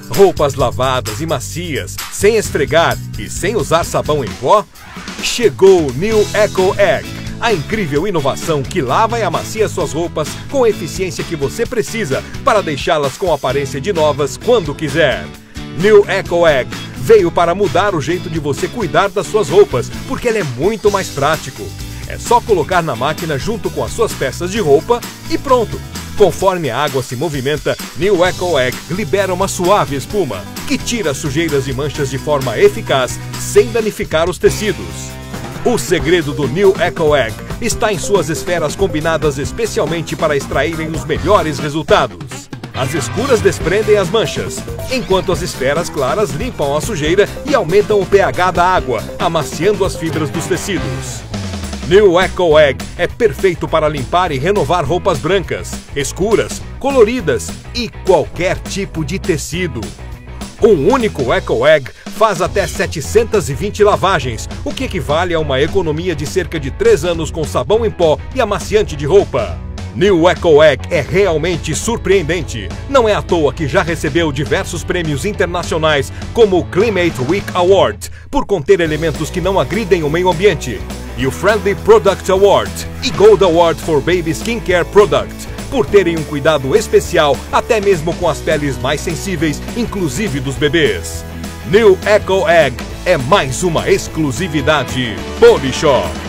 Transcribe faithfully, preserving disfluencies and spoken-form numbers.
Roupas lavadas e macias, sem esfregar e sem usar sabão em pó? Chegou o New Eco Egg, a incrível inovação que lava e amacia suas roupas com a eficiência que você precisa para deixá-las com aparência de novas quando quiser. New Eco Egg veio para mudar o jeito de você cuidar das suas roupas, porque ele é muito mais prático. É só colocar na máquina junto com as suas peças de roupa e pronto! Conforme a água se movimenta, New Eco Egg libera uma suave espuma, que tira sujeiras e manchas de forma eficaz, sem danificar os tecidos. O segredo do New Eco Egg está em suas esferas combinadas especialmente para extraírem os melhores resultados. As escuras desprendem as manchas, enquanto as esferas claras limpam a sujeira e aumentam o pH da água, amaciando as fibras dos tecidos. New Eco Egg é perfeito para limpar e renovar roupas brancas, escuras, coloridas e qualquer tipo de tecido. Um único Eco Egg faz até setecentas e vinte lavagens, o que equivale a uma economia de cerca de três anos com sabão em pó e amaciante de roupa. New Eco Egg é realmente surpreendente. Não é à toa que já recebeu diversos prêmios internacionais, como o Climate Week Award, por conter elementos que não agridem o meio ambiente, e o Friendly Product Award e Gold Award for Baby Skincare Product, por terem um cuidado especial até mesmo com as peles mais sensíveis, inclusive dos bebês. New Eco Egg é mais uma exclusividade Polishop.